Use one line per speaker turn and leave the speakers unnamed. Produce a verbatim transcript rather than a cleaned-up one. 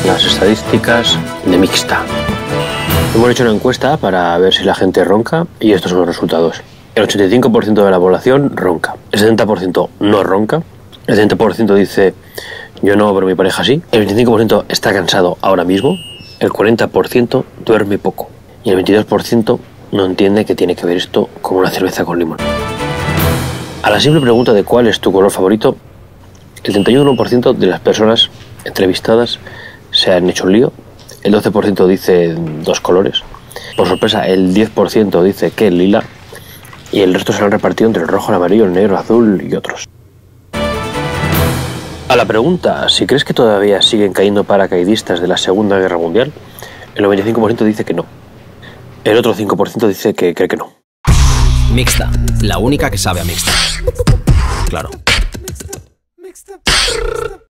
las estadísticas de Mixta. Hemos hecho una encuesta para ver si la gente ronca y estos son los resultados. El ochenta y cinco por ciento de la población ronca, el setenta por ciento no ronca, el treinta por ciento dice yo no, pero mi pareja sí, el veinticinco por ciento está cansado ahora mismo, el cuarenta por ciento duerme poco y el veintidós por ciento no entiende que tiene que ver esto con una cerveza con limón. A la simple pregunta de cuál es tu color favorito, el treinta y uno por ciento de las personas entrevistadas se han hecho un lío, el doce por ciento dice dos colores, por sorpresa el diez por ciento dice que el lila y el resto se lo han repartido entre el rojo, el amarillo, el negro, el azul y otros. A la pregunta si crees que todavía siguen cayendo paracaidistas de la Segunda Guerra Mundial, el noventa y cinco por ciento dice que no. El otro cinco por ciento dice que cree que no.
Mixta, la única que sabe a mixta. Claro.